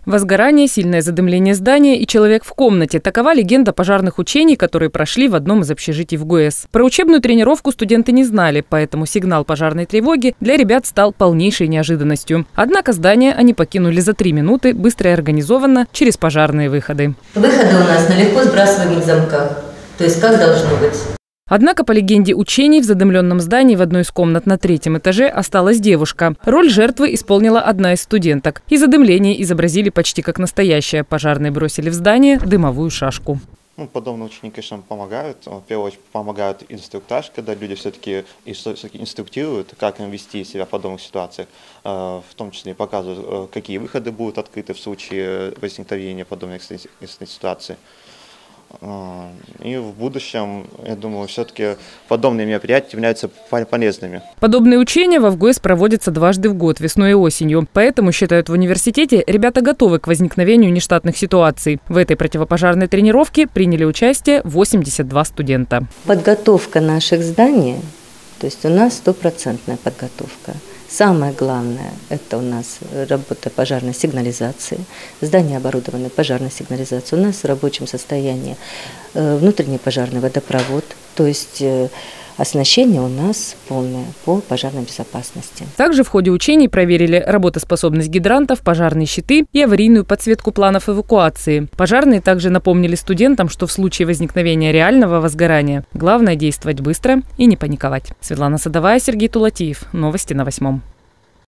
Возгорание, сильное задымление здания и человек в комнате – такова легенда пожарных учений, которые прошли в одном из общежитий в ГУЭС. Про учебную тренировку студенты не знали, поэтому сигнал пожарной тревоги для ребят стал полнейшей неожиданностью. Однако здание они покинули за 3 минуты, быстро и организованно, через пожарные выходы. Выходы у нас на легко сбрасываемых замках, то есть как должно быть. Однако, по легенде учений, в задымленном здании в одной из комнат на 3-м этаже осталась девушка. Роль жертвы исполнила одна из студенток. И задымление изобразили почти как настоящее. Пожарные бросили в здание дымовую шашку. Подобные ученики, конечно, помогают. В первую очередь помогают инструктаж, когда люди все-таки инструктируют, как им вести себя в подобных ситуациях. В том числе и показывают, какие выходы будут открыты в случае возникновения подобной экстренной ситуации. И в будущем, я думаю, все-таки подобные мероприятия являются полезными. Подобные учения в ГУЭС проводятся дважды в год, весной и осенью. Поэтому, считают в университете, ребята готовы к возникновению нештатных ситуаций. В этой противопожарной тренировке приняли участие 82 студента. Подготовка наших зданий, то есть у нас 100% подготовка. Самое главное – это у нас работа пожарной сигнализации. Здание оборудовано пожарной сигнализацией. У нас в рабочем состоянии внутренний пожарный водопровод, то есть оснащение у нас полное по пожарной безопасности. Также в ходе учений проверили работоспособность гидрантов, пожарные щиты и аварийную подсветку планов эвакуации. Пожарные также напомнили студентам, что в случае возникновения реального возгорания главное действовать быстро и не паниковать. Светлана Садовая, Сергей Тулатиев. Новости на 8.